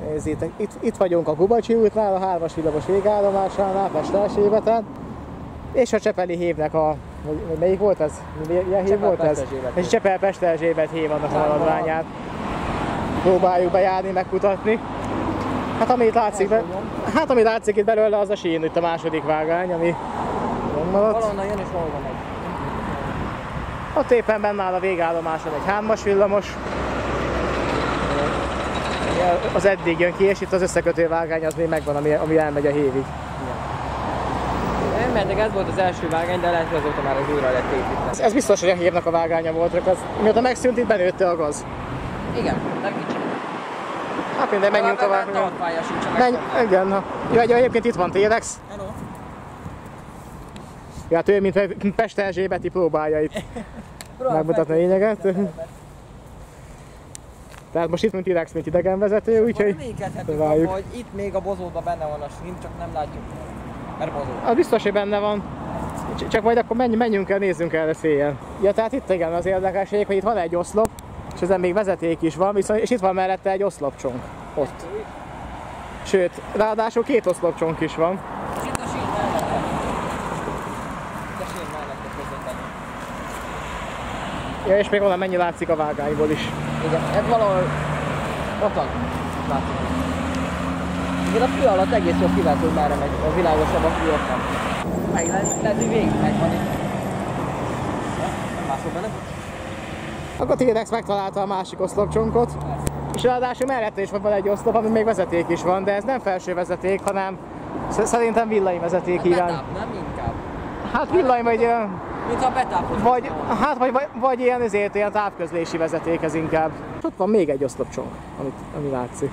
Nézzétek, itt vagyunk a Gubacsi útnál, a 3-as villamos végállomásánál, Pest-Erzsébeten. És a Csepeli hévnek a... Melyik volt ez? Milyen hév volt ez? És Csepel-Pest-Erzsébet hév annak a maradványát. Próbáljuk bejárni, megkutatni. Hát amit látszik itt belőle, az a sín, itt a második vágány, ami maradt. Valahonnan jön és valahol megy. Ott éppen benne áll a végállomáson egy 3-as villamos. Az eddig jön ki, és itt az összekötő vágány az még megvan, ami elmegy a hévig. Nem, mert ez volt az első vágány, de lehet, hogy azóta már az újra lett építve. Ez biztos, hogy a hévnek a vágánya volt, mióta megszűnt, itt benőtte a gaz. Igen, nem kicsi. Hát minden, menjünk tovább. Igen, ja, egyébként itt van T-Rex. Hello. Ja, hát ő, mint Pest-Erzsébeti próbálja itt megmutatni a lényeget. Tehát most itt mint T-Rex, mint idegenvezető, úgyhogy várjuk. Hogy itt még a bozóban benne van a sín, csak nem látjuk, mert bozó. Az biztos, hogy benne van. Csak majd akkor menjünk el, nézzünk el széjjel. Ja, tehát itt igen az érdekesség, hogy itt van egy oszlop, és ezen még vezeték is van, viszont, és itt van mellette egy oszlopcsonk. Ott. Sőt, ráadásul 2 oszlopcsonk is van. Itt a sín mellette. Itt a sín mellette közvetlenül. Ja, és még onnan mennyi látszik a vágányból is. Igen, ez valahol ottan látszik. Igen, a fű alatt egész jól kivált, hogy merre megy, a világosabb a fű ottan. Meg lehet, hogy végig megvan itt. Nem mászol benne? Akkor T-Rex megtalálta a másik oszlopcsonkot. És ráadásul mellette is van egy oszlop, ami még vezeték is van, de ez nem felső vezeték, hanem szerintem villanyvezeték irány. Betáp, nem inkább? Hát villany vagy... Mintha betápot. Vagy ilyen távközlési vezeték ez inkább. És ott van még egy oszlopcsonk, ami látszik.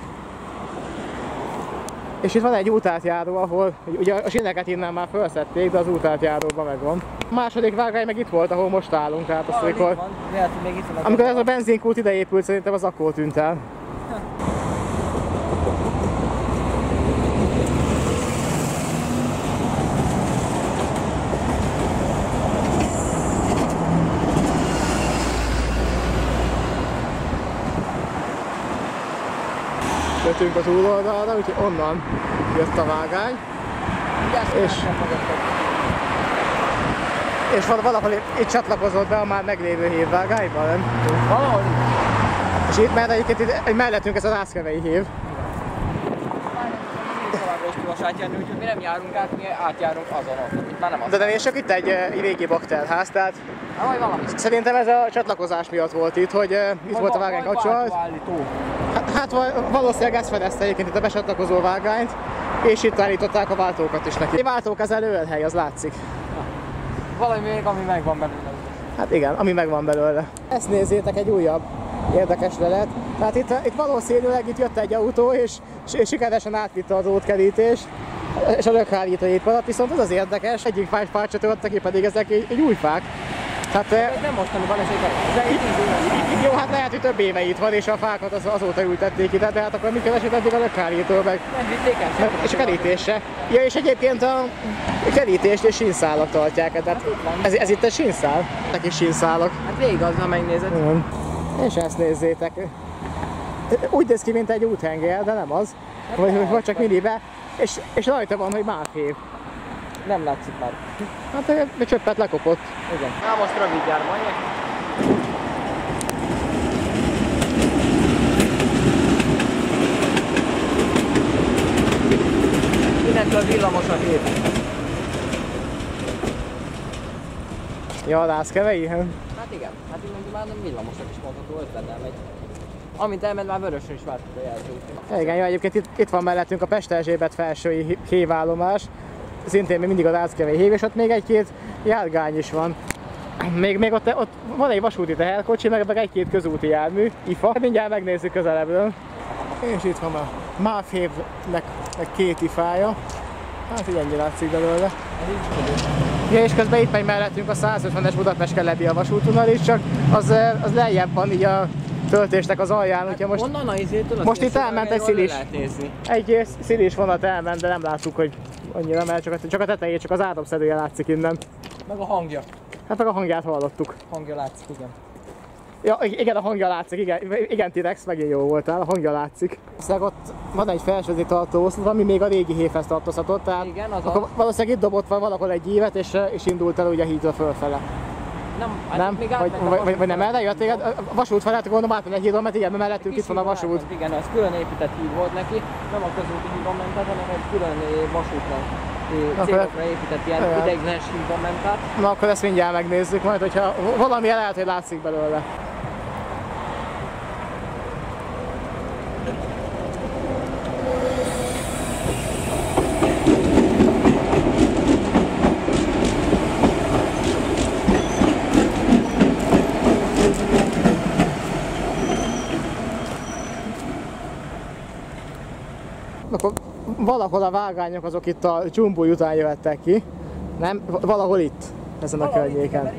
És itt van egy útátjáró, ahol ugye a síneket innen már felszették, de az útátjáróban megvan. A második vágány meg itt volt, ahol most állunk, tehát azt amikor ez a benzinkút ide épült, szerintem az akkor tűnt el. Jöttünk a túloldalra, úgyhogy onnan jött a vágány. És valahol itt csatlakozott be a már meglévő hévvágányba, nem? Valahol. És itt mert egyébként mellettünk ez a Rászkevei hév. Úgyhogy mi nem járunk át, mi átjárunk azon. Itt már nem az. De csak itt egy régi bakterház, tehát szerintem ez a csatlakozás miatt volt itt, hogy itt volt a vágány kapcsolat. Hát valószínűleg ezt fedezte egyébként itt a becsatlakozó vágányt, és itt állították a váltókat is neki. A váltókezelő ölhely, az látszik. Valami még, ami megvan belőle. Hát igen, ami megvan belőle. Ezt nézzétek, egy újabb érdekes lelet. Tehát itt valószínűleg itt jött egy autó, és sikeresen átvitte az útkerítést, és a lökhárító épp alatt, viszont az érdekes, egyik fát se töltötte ki, pedig ezek egy új fák. Tehát, nem mostaniban, ez egy 10 éves. Jó, hát lehet, hogy több éve itt van, és a fákat azóta ültették ide, de hát akkor mi keresett eddig a lökhárító meg? Nem vitték el. És a kerítése. Ja, és egyébként a kerítést és sínszálak tartják, tehát ez itt a sínszál, neki sínszálak. Hát végig az, ha megnézed. És ezt nézzétek. Úgy néz ki, mint egy úthenger, de nem az. Vagy csak minibe, és rajta van, hogy mávhév. Nem látszik már. Hát a csöppet lekopott. Igen. Na most rövid jár majd. Innentől villamos a hív. Ja, a Rászkevei? Hát igen. Hát innentől már nem villamosak is mondható, 50-nel megy. Amint elment, már vörösön is vártuk a jelzőt. Igen, jó, egyébként itt van mellettünk a Pest-Erzsébet felsői hévállomás. Szintén még mindig a Rászkevei hév, és ott még egy-két járgány is van. Még ott van egy vasúti teherkocsi, meg egy-két közúti jármű, IFA. Mindjárt megnézzük közelebbről. És itt van a mávhévnek 2 ifája. Hát így ennyi látszik belőle. Ja, és közben itt megy mellettünk a 150-es Budapest-Kelebbi a vasútvonal is, csak az lejjebb van így a töltésnek az alján, úgyhogy most itt elment egy szilis. Egy szilis vonat elment, de nem láttuk, hogy annyira, mert csak a tetejét, csak az áramszedője látszik innen. Meg a hangja. Hát meg a hangját hallottuk. Hangja látszik, igen. Ja, igen, a hangja látszik, igen T-Rex, megint jó voltál, a hangja látszik. Szóval ott van egy felsővezetéktartó oszlop, ami még a régi hévhez tartozhatott, tehát igen, akkor valószínűleg itt dobott valahol egy ívet, és indult el ugye a hídra fölfele. Nem? Még Vagy nem erre jött téged? A vasút felett gondolom átmenni egy hídon, mert igen, mellettünk itt van a vasút. Igen, az külön épített híd volt neki, nem a közúti hídon ment át, hanem egy külön vasútra, cégokra épített ilyen ideiglenes hídon ment át. Na akkor ezt mindjárt megnézzük majd, hogyha valami lehet, hogy látszik belőle. Akkor valahol a vágányok azok itt a Dzsumbúj után jöttek ki, nem? Valahol itt, ezen a környéken.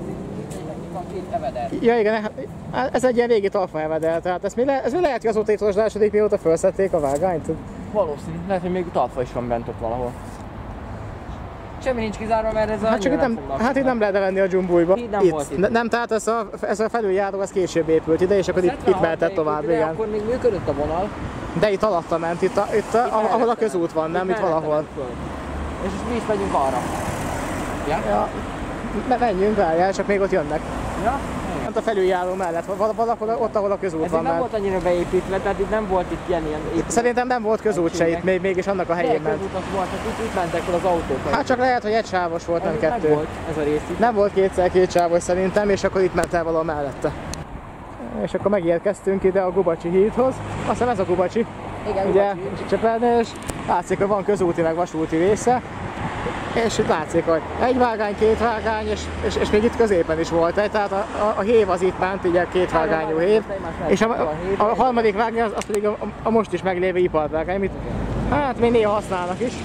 Ja igen, ez egy ilyen régi talfaevedel, tehát ez mi lehet, hogy azóta itt rozsdásodik, mióta felszették a vágányt? Valószínű, lehet, hogy még talfa is van bent ott valahol. Semmi nincs kizárva, mert ez hát csak itt nem lehet venni a Dzsumbújba. Nem, tehát ez a felüljáró az később épült ide, és akkor itt mehetett tovább, igen. Akkor még működött a vonal. De itt alatta ment, itt ahol a közút van, nem? Itt valahol. És mi is megyünk arra. Ja? Menjünk, várjál, csak még ott jönnek. Ja? A felüljáró mellett, valahol ott, ahol a közút van. Ez nem volt annyira beépítve, tehát itt nem volt itt ilyen építve. Szerintem nem volt közút se itt, mégis annak a helyén ment. Közút az volt, itt mentek fel az autók. Hát csak lehet, hogy egy sávos volt, nem kettő. Nem volt ez a rész itt. Nem volt két sávos szerintem, és akkor itt ment el valahol mellette. És akkor megérkeztünk ide a Gubacsi hídhoz. Azt hiszem ez a Gubacsi. Igen, ugye Csepelnél, és látszik, hogy van közúti meg vasúti része. És itt látszik, hogy egy vágány, két vágány, és még itt középen is volt egy, tehát a hév az itt ment, ugye két vágányú hév. És a harmadik vágány az pedig a most is meglévő iparvágány, amit hát még néha használnak is.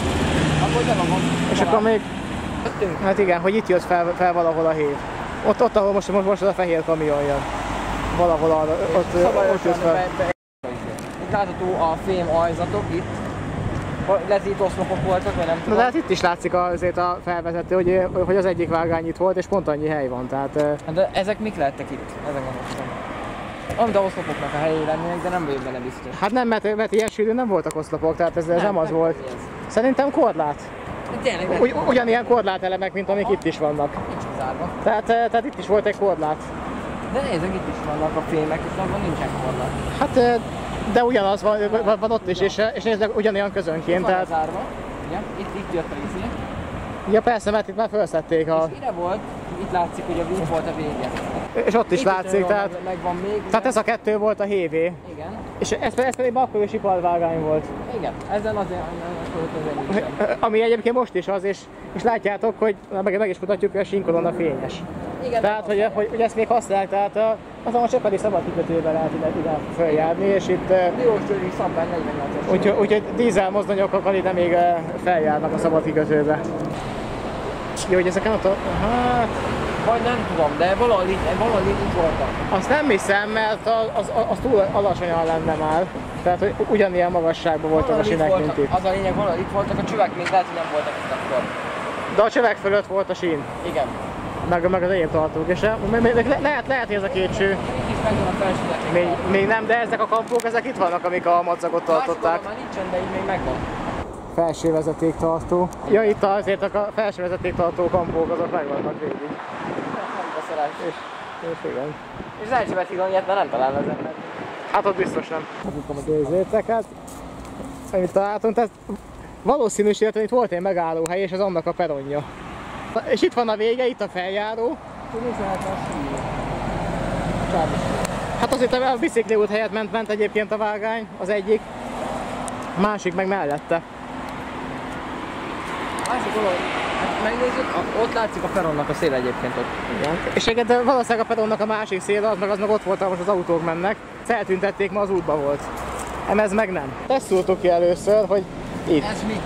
És akkor még, hát igen, hogy itt jött fel valahol a hév. Ott ahol most az a fehér kamion jön. Valahol arra, ott jött fel. Itt látható a fém ajzatok itt. Lehet itt oszlopok voltak, vagy nem tudom. De hát itt is látszik azért a felvezető, hogy az egyik vágány itt volt, és pont annyi hely van, tehát... De ezek mik lehettek itt? Ezek gondolkozom. Amit a oszlopoknak a helyén lennének, de nem vagyok benne biztos. Hát nem, mert ilyen sűrűn nem voltak oszlopok, tehát ez nem az volt. Szerintem korlát. Ugyanilyen korlátelemek, mint amik itt is vannak. Nincs kizárva. Tehát itt is volt egy korlát. De nézzük, itt is vannak a fémek, és abban nincsen korlát. Hát, de ugyanaz van ott is, és nézd, ugyanolyan közönként. Itt van zárva, ugye? Itt jött a izé. Ja persze, mert itt már felszették a... És ide volt, itt látszik, hogy a víz volt a vége. És ott is látszik, tehát... Megvan még. Tehát ez a kettő volt a hévé. Igen. És ez pedig akkor is iparvágány volt. Igen, ezen azért nincsen. Ami egyébként most is az, és látjátok, hogy meg is mutatjuk, hogy a sínkolon a fényes. Igen, tehát, hogy ezt még használják, tehát azon a Csepeli szabad kikötőben lehet ide feljárni, és itt... Diósgyőri szabvány 48-as. Úgyhogy dízel mozdonyokkal ide még feljárnak a szabad kikötőbe. Jó, hogy ezeken ott hát... Vagy nem tudom, de valahol itt voltak. Azt nem hiszem, mert az túl alacsonyan lenne már. Tehát, hogy ugyanilyen magasságban voltak a sínek, mint itt. Az a lényeg, valahol itt voltak a csövek, még lehet, hogy nem voltak itt akkor. De a csövek fölött volt a sín. Igen. Meg az éjjel tartók, és lehet, hogy ez a két cső. Itt is megvan a felsővezeték. Még nem, de ezek a kampók, ezek itt vannak, amik a madzagot tartották. Már nincsen, de így még megvan. Felső vezetéktartó. Ja, itt azért a felső vezetéktartó kampók azok meg vannak végig. És igen. És az első vetígon ilyet már nem talál az ember. Hát ott biztos nem. Nézzétek, hát amit találtunk, tehát valószínűsíthetően itt volt egy megállóhely, és ez annak a peronja. És itt van a vége, itt a feljáró. Hát azért a bicikliút helyett ment egyébként a vágány, az egyik. A másik meg mellette. Másik dolog, hát megnézzük, ott látszik a peronnak a szél egyébként ott. Igen. És de valószínűleg a peronnak a másik szél, az meg ott volt, most az autók mennek. Feltüntették, ma az útba volt. Ez meg nem. Ezt szúrtuk ki először, hogy itt. Ez mi?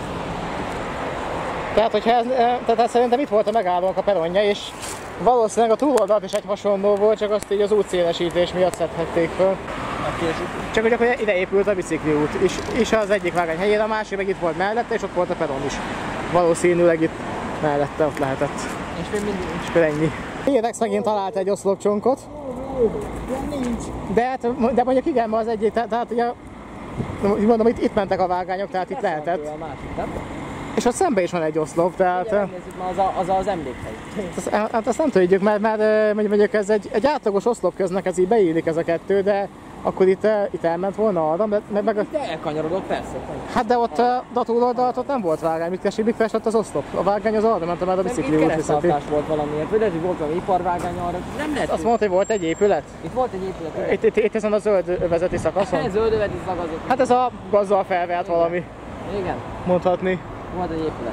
Tehát szerintem itt volt a megállónk a peronja, és valószínűleg a túloldalt is egy hasonló volt, csak azt így az útszélesítés miatt szedhették föl. Csak hogy akkor ide épült a bicikliút, és az egyik vágány helyére, a másik meg itt volt mellette, és ott volt a peron is. Valószínűleg itt mellette ott lehetett. És még mindig és ennyi. T-Rex megint talált egy oszlopcsonkot. Ilyen nincs. De mondjuk igen, ma az egyik, tehát ugye, mondom, itt mentek a vágányok, tehát itt lehetett. A másik, nem? És ott szemben is van egy oszlop, tehát... Igen, megnézzük, ma az emlékhely. Hát azt nem tudjuk, mert mondjuk ez egy átlagos oszlop köznek, ez így beillik ez a kettő, de akkor itt elment volna arra, meg De elkanyarodok, persze. hát de ott a túloldalt ott nem volt vágány, mit keresett az oszlop? A vágány az arra ment, mert a bicikli út viszont. Kereszttartás volt valamiért, vagy lehet, hogy volt valami iparvágány arra, nem lehet. Azt mondta, hogy volt egy épület? Itt volt egy épület. Itt ezen a zöld övezeti szakaszon? Ez zöld öveti szakaszon. Hát ez a gazdal felvert valami, Igen, mondhatni. volt egy épület.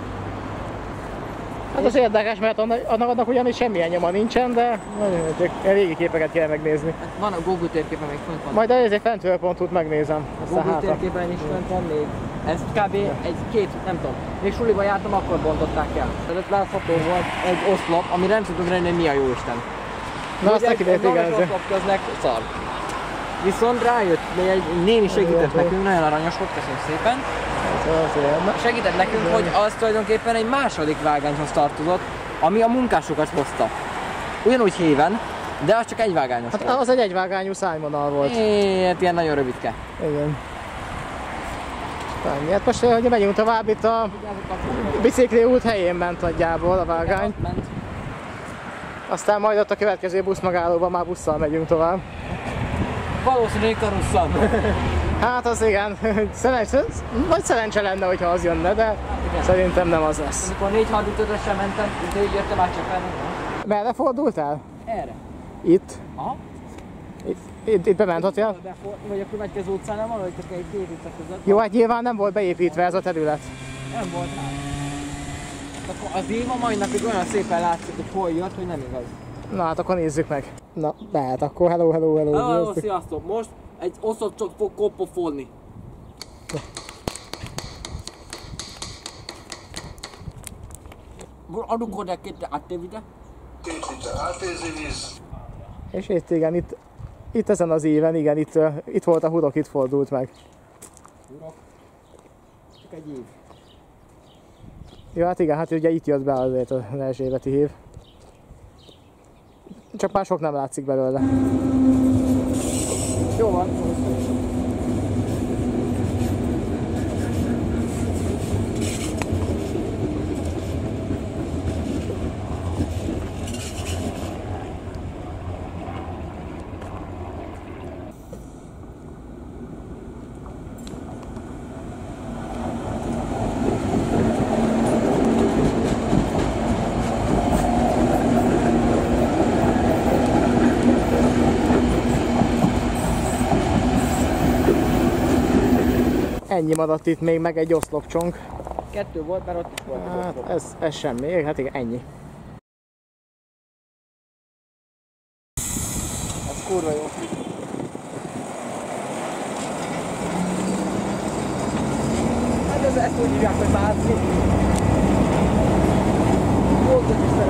Hát az érdekes, mert annak ugyanis semmilyen nyoma nincsen, de a régi képeket kell megnézni. Hát van a Google térképen még fönt van. Majd ezért fentről pont út megnézem. A Google térképen is fönt van még. Ez kb. Egy-két, nem tudom. Még suliba jártam, akkor bontották el. Tehát látható volt egy oszlop, amire nem tudtuk rendelni, mi a jóisten. Na azt neki lehet igen. Az oszlop köznek szar. Viszont rájött, egy néni segített nekünk, nagyon aranyos volt, köszönjük szépen. Segített nekünk, hogy az tulajdonképpen egy második vágányhoz tartozott, ami a munkásokat hozta. Ugyanúgy héven, de az csak egy vágányos Hát volt. az egy egyvágányú szárnyvonal volt. Hát ilyen nagyon rövidke. Igen. Hát most hogy megyünk tovább, itt a bicikli út helyén ment nagyjából a vágány. Aztán majd ott a következő buszmegállóban már busszal megyünk tovább. Valószínűleg karusszal. Hát az igen, vagy szerencse lenne, hogyha az jönne, de szerintem nem az lesz. Amikor 4.35-ösre mentem, de így jöttem át csak fel. Merre fordultál? Erre. Itt? Aha. Itt bementhatél? Vagy a következő utcánál van, hogy csak egy két utca között. Jó, hát nyilván nem volt beépítve ez a terület. Nem volt hát. Akkor az Éva mai napig olyan szépen látszik, hogy hol jött, hogy nem igaz. Na hát akkor nézzük meg. Na, lehet akkor, hello. Hello, sziasztok! Most egy oszlop csak fog koppofolni. Adunk oda két áttévide? És itt igen, itt ezen az éven, igen, itt volt a hurok, itt fordult meg. Hurok? Csak egy év. Jó, hát igen, hát ugye itt jött be azért az Erzsébeti hív. Csak már sok nem látszik belőle. Jó van. Ennyi maradt itt még, meg egy oszlopcsonk. Kettő volt, mert ott is volt egy Hát oszlop. ez semmi, hát igen, ennyi. Az kurva jó. Hát ezt úgy hívják, hogy mászni. Volt, hogy is